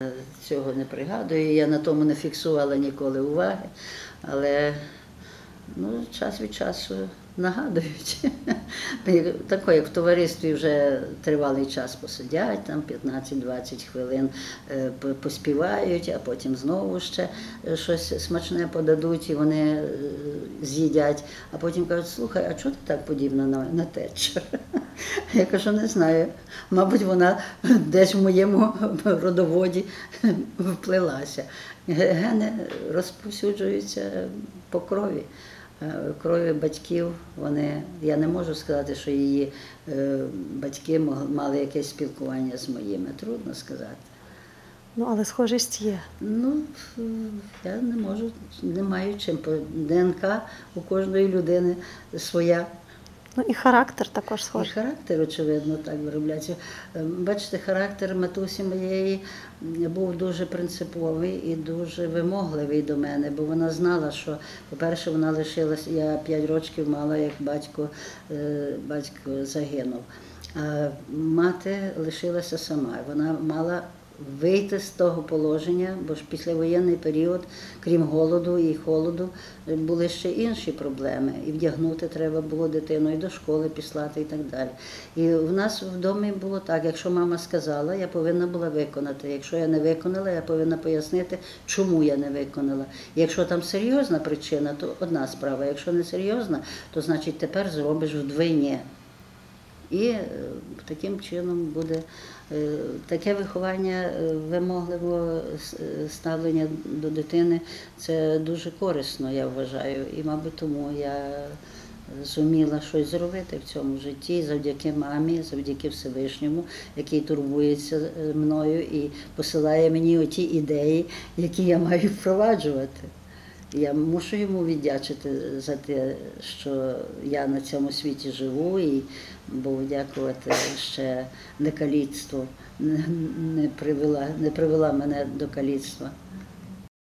Цього не пригадую, я на тому не фіксувала ніколи уваги, але час від часу нагадують. Таке, як в товаристві вже тривалий час посидять, там 15-20 хвилин поспівають, а потім знову ще щось смачне подадуть і вони з'їдять. А потім кажуть: слухай, а чого ти так подібна на течу? Я кажу: не знаю, мабуть, вона десь в моєму родоводі вплилася. Гени розповсюджуються по крові. Крові батьків, я не можу сказати, що її батьки мали якесь спілкування з моїми, трудно сказати. Але схожість є. Я не можу, не маю чим. ДНК у кожної людини своя. І характер також схожий. І характер, очевидно, так виробляється. Бачите, характер матусі моєї був дуже принциповий і дуже вимогливий до мене, бо вона знала, що, по-перше, вона лишилася, я 5 років мала, як батько загинув. А мати лишилася сама. Вона мала вийти з того положення, бо ж післявоєнний період, крім голоду і холоду, були ще інші проблеми. І вдягнути треба було дитину, і до школи післати, і так далі. І в нас в домі було так: якщо мама сказала, я повинна була виконати. Якщо я не виконала, я повинна пояснити, чому я не виконала. І якщо там серйозна причина, то одна справа. Якщо не серйозна, то значить тепер зробиш вдвійні. І таким чином буде таке виховання вимогливого ставлення до дитини. Це дуже корисно, я вважаю. І, мабуть, тому я зуміла щось зробити в цьому житті завдяки мамі, завдяки Всевишньому, який турбується мною і посилає мені оті ідеї, які я маю впроваджувати. Я мушу йому віддячити за те, що я на цьому світі живу, і Богу дякувати, ще некаліцтво не привела мене до каліцтва.